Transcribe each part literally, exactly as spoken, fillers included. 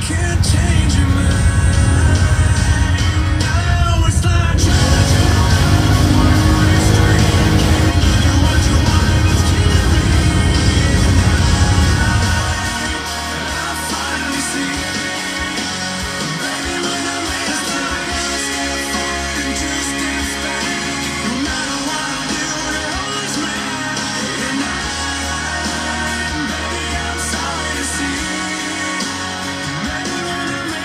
can't change your mind. Now it's like trying to run a one-way street. Can't do what you want and it's killing me. I finally see, baby, when I make a step, a step forward and two steps back. No matter what I do, it always matters. And I, baby, I'm sorry to see. Baby, when I make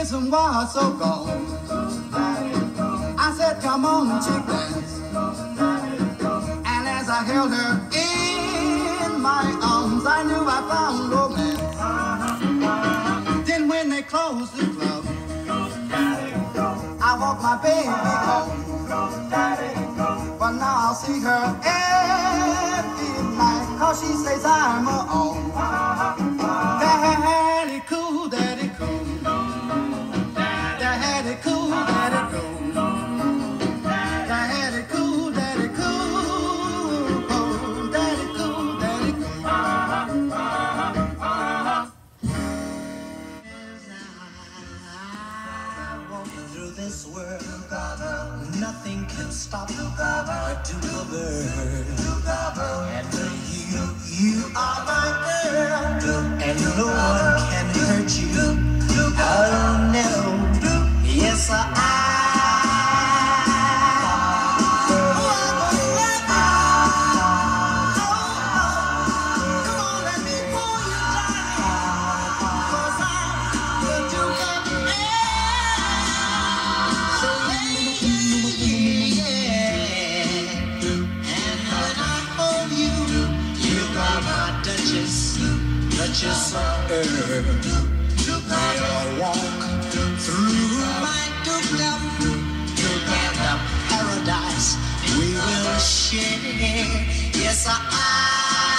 reason was so gone. I said, come on, chick, dance. And as I held her in my arms, I knew I found romance. Then when they closed the club, I walked my baby home. But now I'll see her every night, 'cause she says I'm her own. Daddy cool, daddy cool. Daddy cool, daddy cool. Daddy cool, daddy cool. Oh, daddy cool, daddy cool. As I walk through this world, nothing can stop a do-gooder. And you, you are my girl, and no one can hurt you. Oh no, yes I. Just earth. May I walk through my doomed-up paradise we will share. Yes, I